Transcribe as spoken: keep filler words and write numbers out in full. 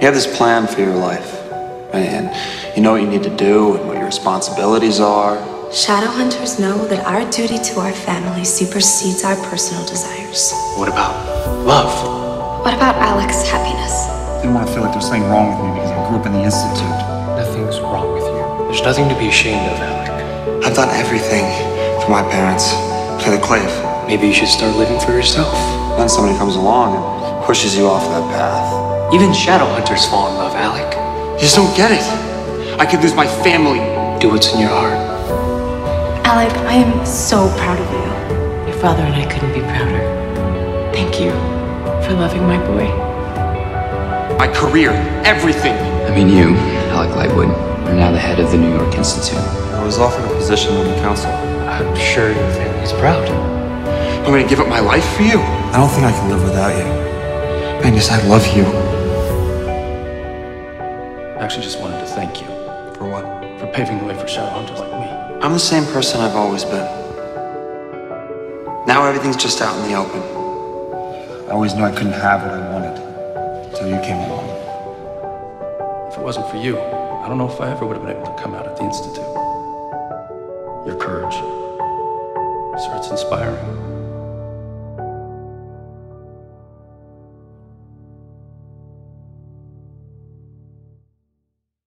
You have this plan for your life, right? And you know what you need to do and what your responsibilities are. Shadowhunters know that our duty to our family supersedes our personal desires. What about love? What about Alec's happiness? I didn't want to feel like there was something wrong with me because I grew up in the Institute. Nothing's wrong with you. There's nothing to be ashamed of, Alec. I've done everything for my parents, for the Clave. Maybe you should start living for yourself. Then somebody comes along and pushes you off that path. Even Shadowhunters fall in love, Alec. You just don't get it. I could lose my family. Do what's in your heart. Alec, I am so proud of you. Your father and I couldn't be prouder. Thank you for loving my boy. My career, everything. I mean, you, Alec Lightwood, are now the head of the New York Institute. I was offered a position on the council. I'm sure your family's proud. I'm gonna give up my life for you. I don't think I can live without you. Magnus, I love you. I actually just wanted to thank you. For what? For paving the way for Shadowhunters like me. I'm the same person I've always been. Now everything's just out in the open. I always knew I couldn't have what I wanted until you came along. If it wasn't for you, I don't know if I ever would have been able to come out at the Institute. Your courage. Sir, it's inspiring.